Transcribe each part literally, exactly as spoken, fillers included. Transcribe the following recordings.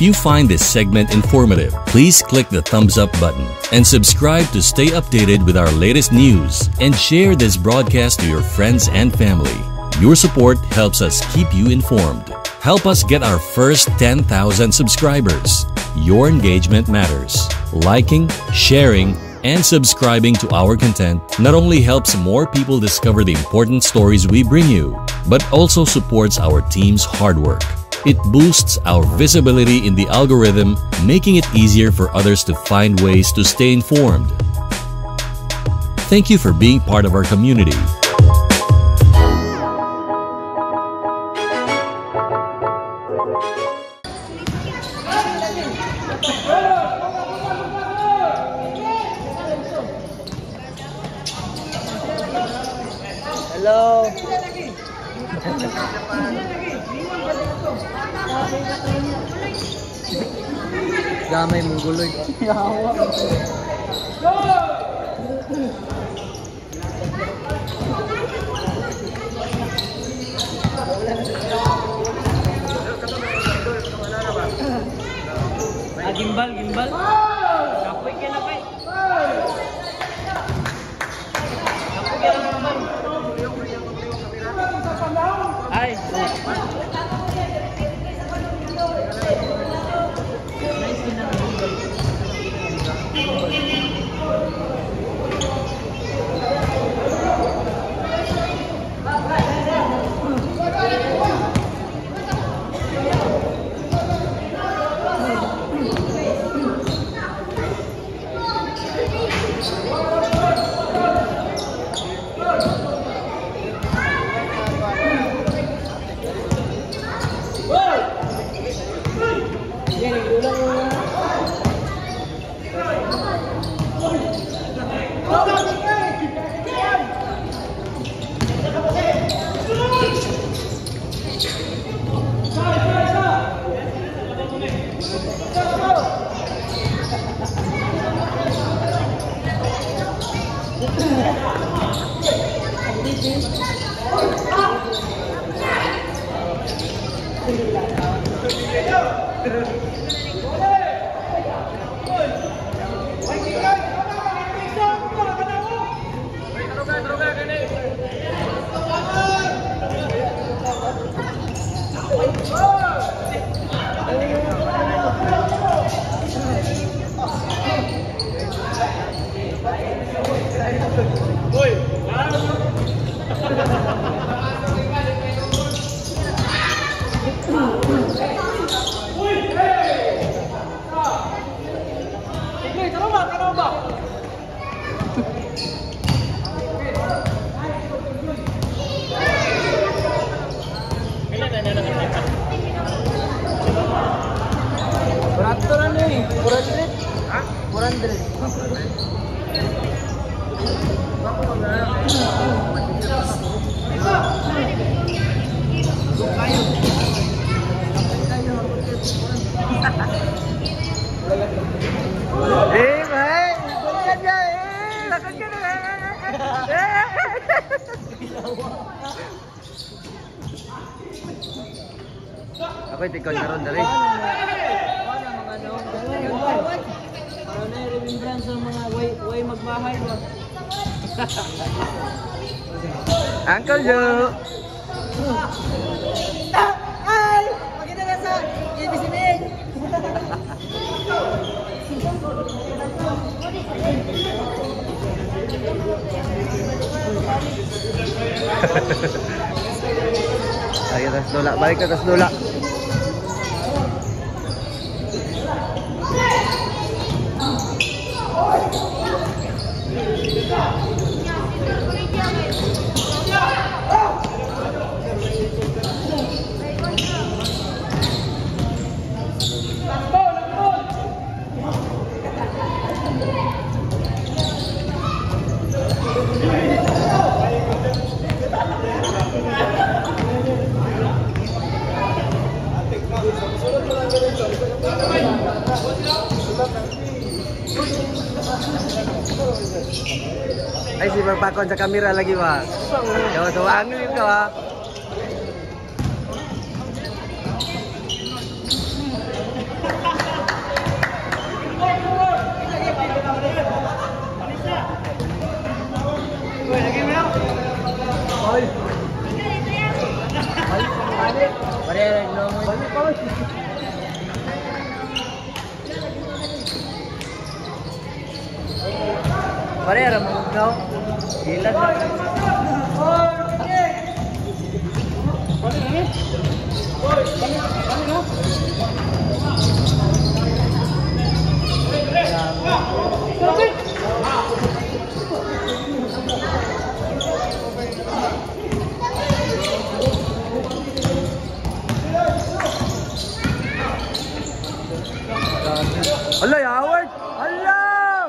If you find this segment informative, please click the thumbs up button and subscribe to stay updated with our latest news, and share this broadcast to your friends and family. Your support helps us keep you informed. Help us get our first ten thousand subscribers. Your engagement matters. Liking, sharing, and subscribing to our content not only helps more people discover the important stories we bring you, but also supports our team's hard work. It boosts our visibility in the algorithm, making it easier for others to find ways to stay informed. Thank you for being part of our community. Hello. Gamay mong guloy. Ah, gimbal, gimbal. Kapoy ka na kay. Kapoy ka na gimbal. Ay. Peraturan nih, four hundred. Hah? four hundred. Eh, baik. Bukan dia. Eh, lakukan dia. Apa itu ikon karon dari? Para na remembrance sa mga way way magbahay mo. Uncle Joe. Ay, maganda na sa A B C D. Ayo tas dola, balik ke tas dola. Ay, si magpakon sa kamera lagi ba? Yawa sa angin ka ba? Pare, ramong daw. Ilan lang. Allah ya Howard. Allah.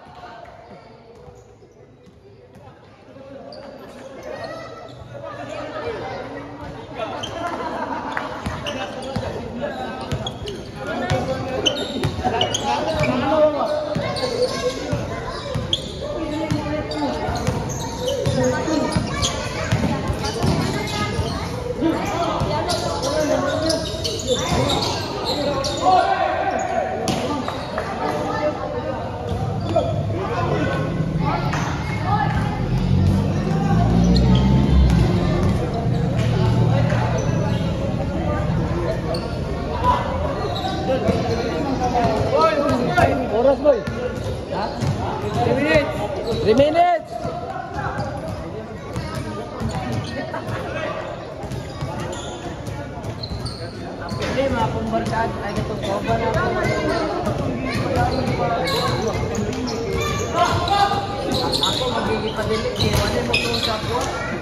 Oras boy. Ha? three minutes. three minutes. Hindi, mga pumbarkad. Ay, itong cover na ako. Ako, magigipadilit. Wala mo kung sa ako.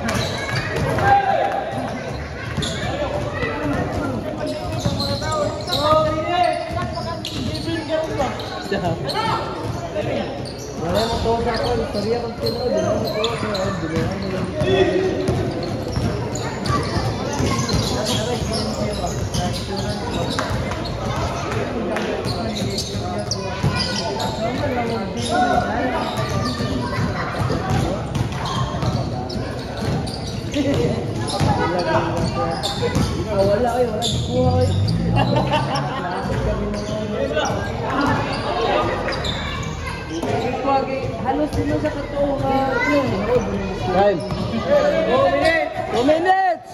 Wala mo to sa ako, istorya kang tinood, wala mo to sa ako, wala ay, wala di kuha ay. Halos sino sa katong Time. two minutes. two minutes.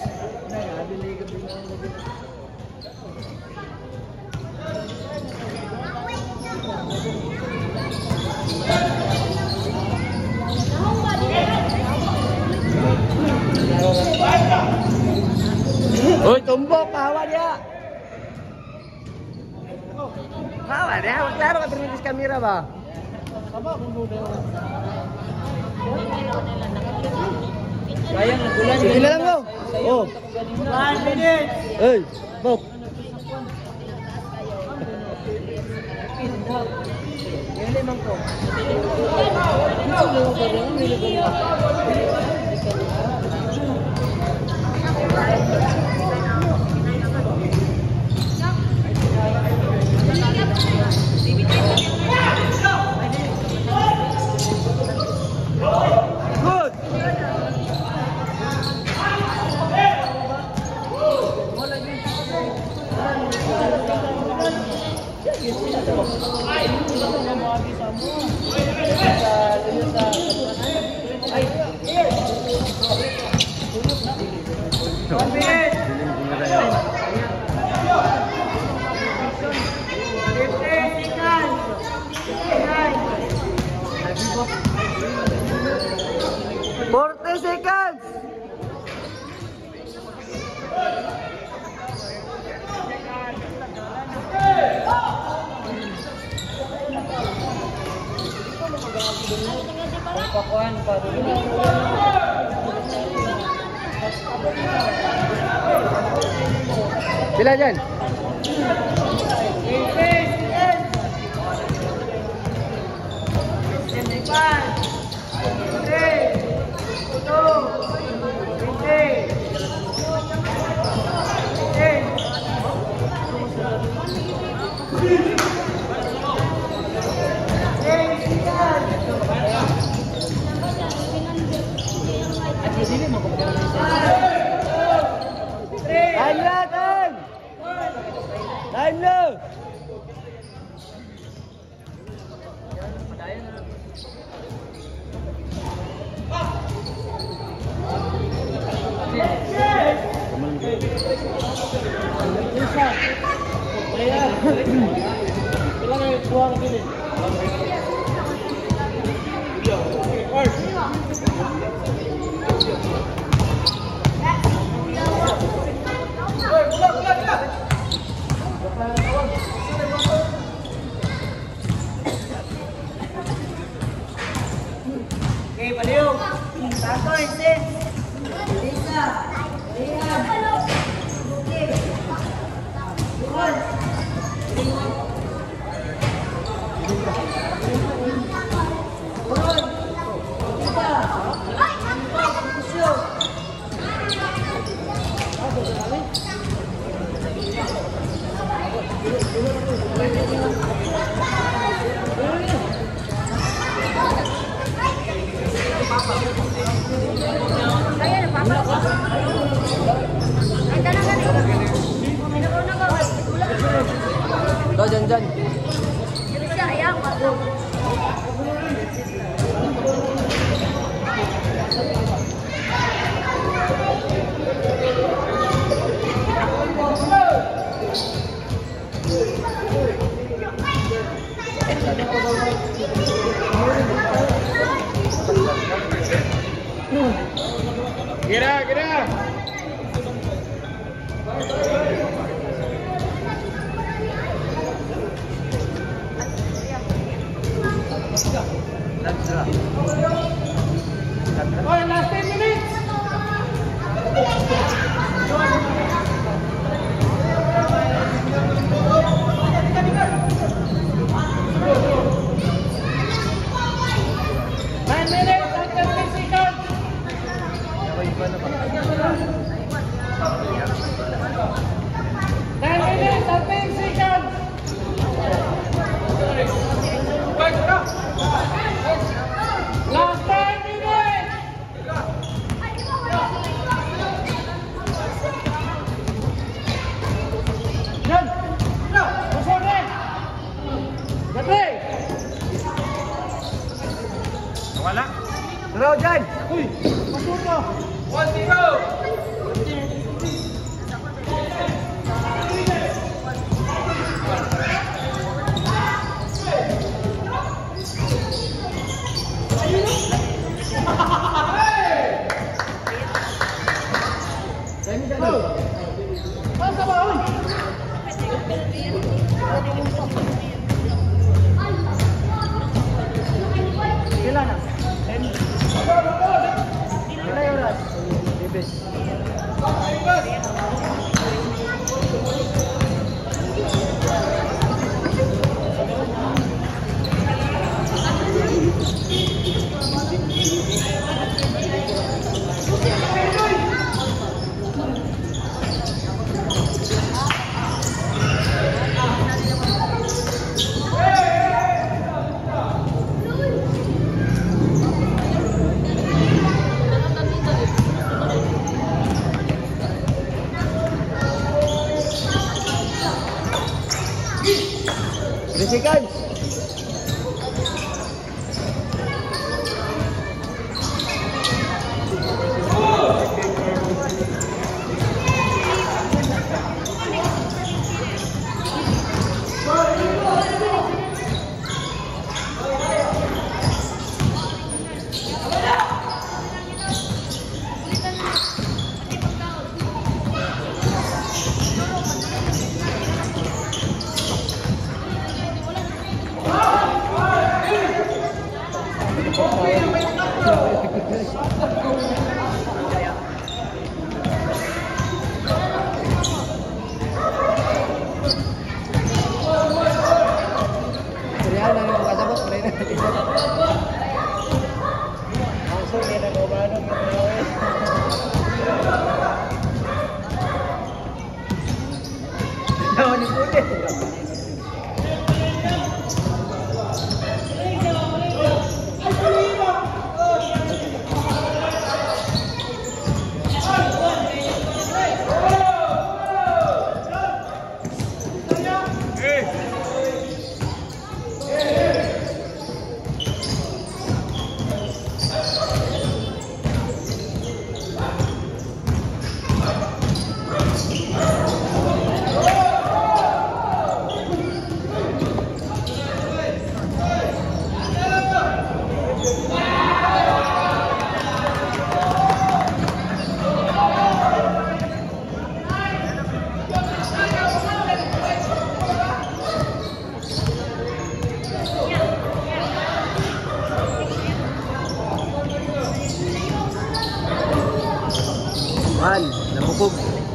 Uy, tumbok, kahawa dia. Kahawa dia, klaro ka permitis kamera ba? Kaya nagulan. Sige lang mo. Oh. one minute. Hey, bok. Yan limang ko. Good. One minute. fifteen seconds. forty seconds. Pakuan pa rin. Bila dyan? Time na, time! Time na! Kailangan yung buwang gini. Okay, paliw. Tato, Insen. Lisa. Rihan. Okay. Bukan. Bukan. Lisa. Pusyo. Ito, dyan, dyan. Kira, kira. Oh, last ten minutes. Nine minutes and thirty seconds. Nine minutes and ten seconds. Last ten minutes. Yan. Pusod eh. Gati. Wala. Taraw dyan! Uy, pusod mo. One zero. Kailan na? ten. Kailan yung oras? Bibis. three seconds! Man, nabukog.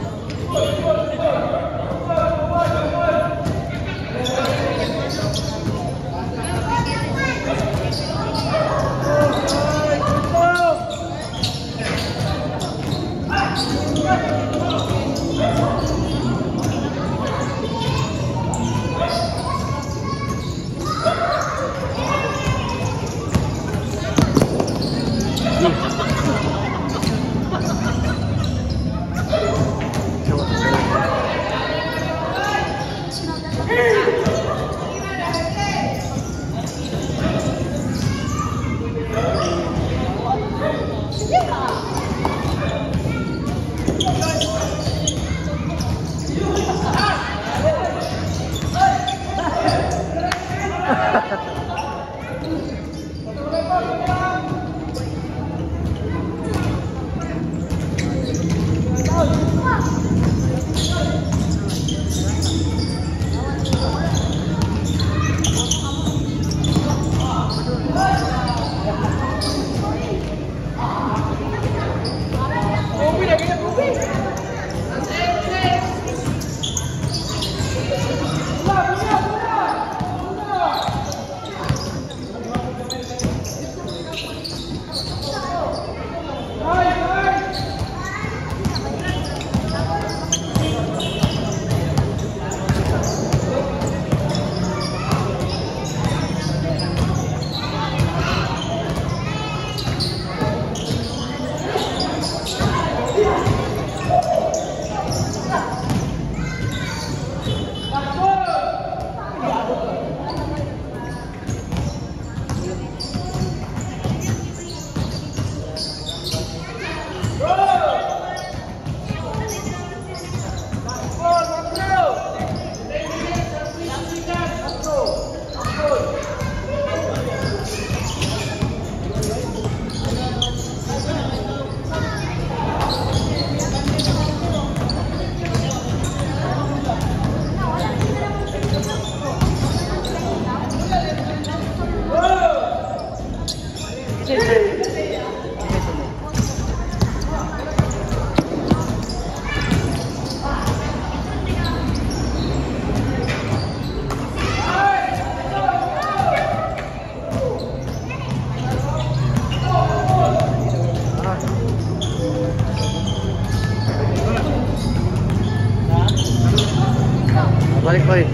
Balik balik.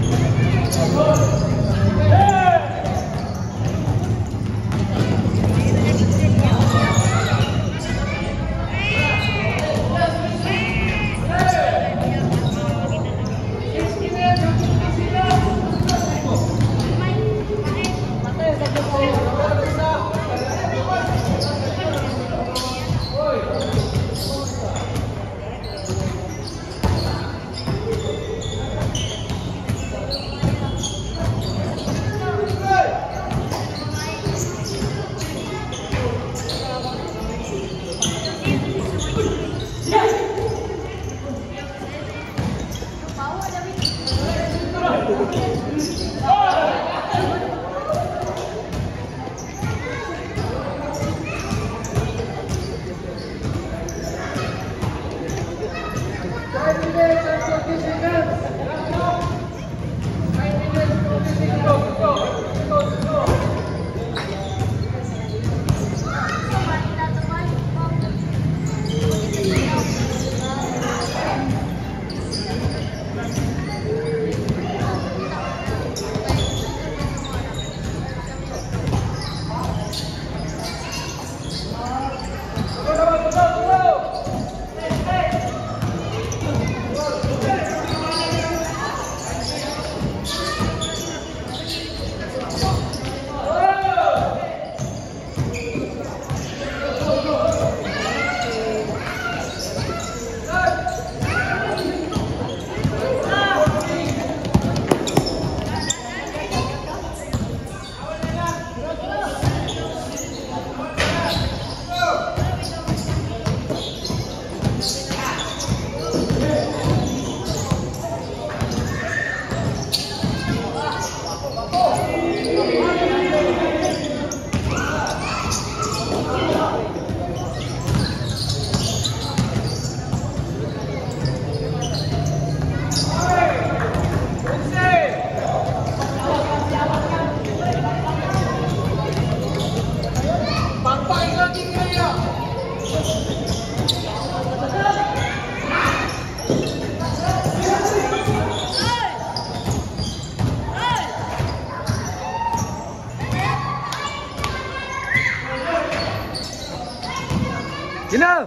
Gina!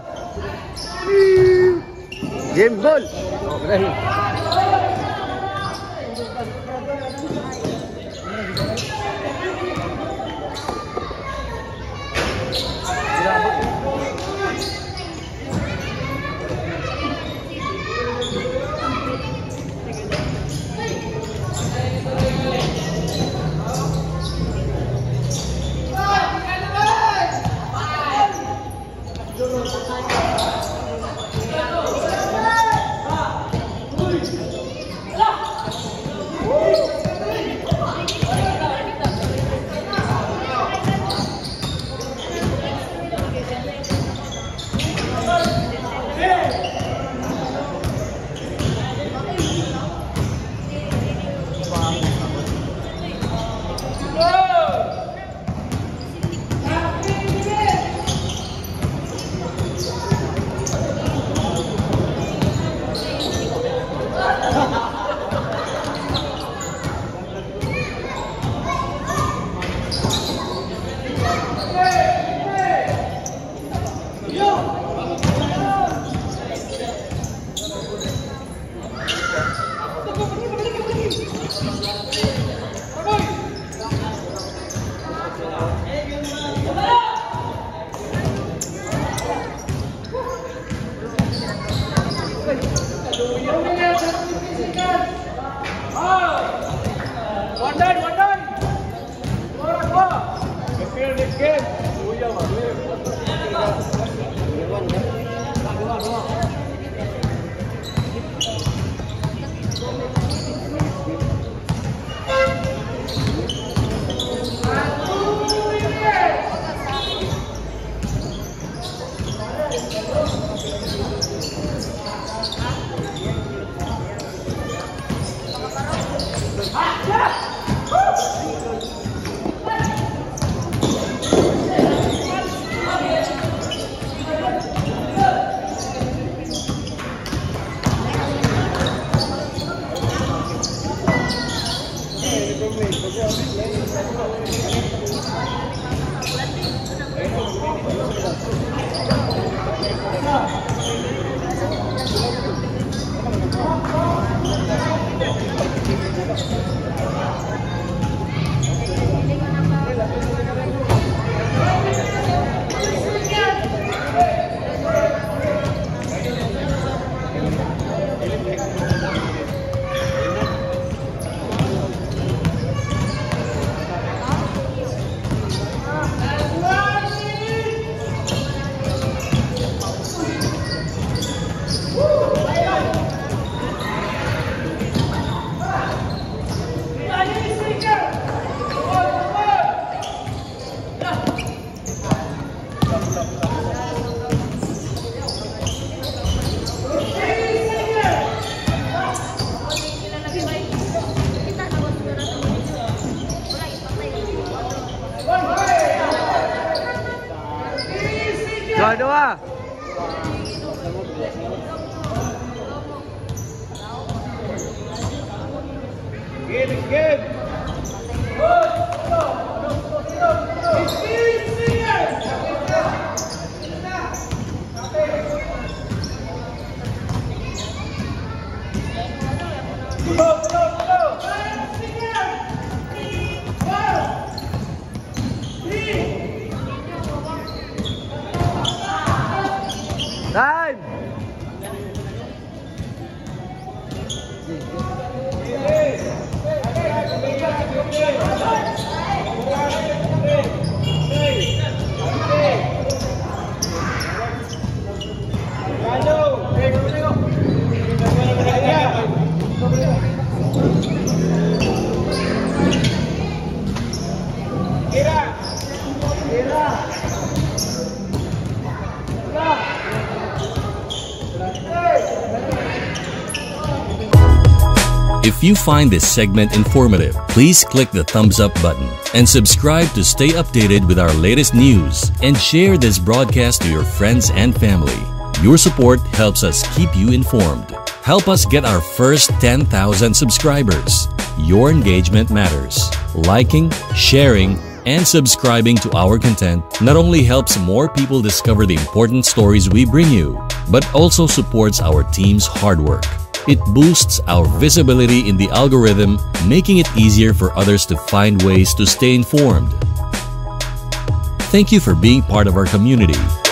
Game ball! Okay. Dua-dua. Game, game. Time! If you find this segment informative, please click the thumbs up button and subscribe to stay updated with our latest news, and share this broadcast to your friends and family. Your support helps us keep you informed. Help us get our first ten thousand subscribers. Your engagement matters. Liking, sharing, And subscribing to our content not only helps more people discover the important stories we bring you, but also supports our team's hard work. It boosts our visibility in the algorithm, making it easier for others to find ways to stay informed. Thank you for being part of our community.